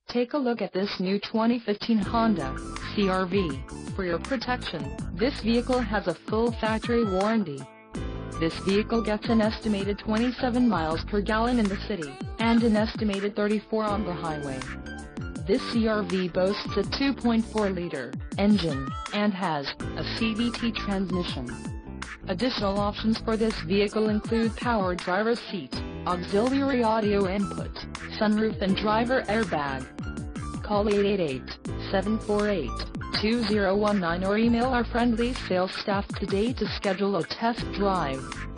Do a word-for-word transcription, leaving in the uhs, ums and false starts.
Take a look at this new twenty fifteen Honda C R V. For your protection, this vehicle has a full factory warranty. This vehicle gets an estimated twenty-seven miles per gallon in the city, and an estimated thirty-four on the highway. This C R V boasts a two point four liter engine, and has a C V T transmission. Additional options for this vehicle include power driver's seat, auxiliary audio input, sunroof and driver airbag. Call eight eight eight, seven four eight, two zero one nine or email our friendly sales staff today to schedule a test drive.